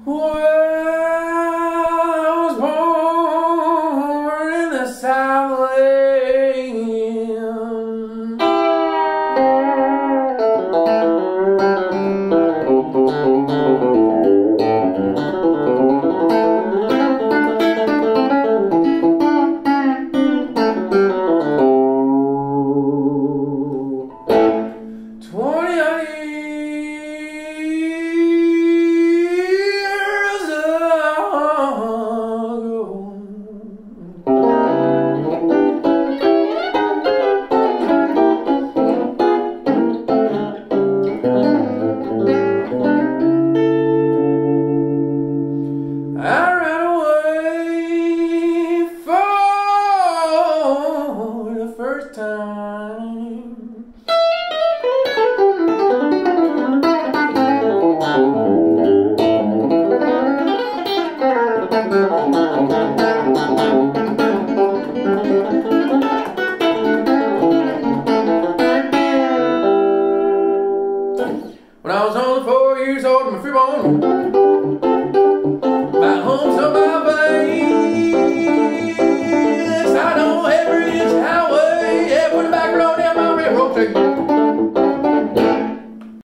Well, I was born in the Southland. 20 years ago, I ran away for the first time. When I was only 4 years old, my freeborn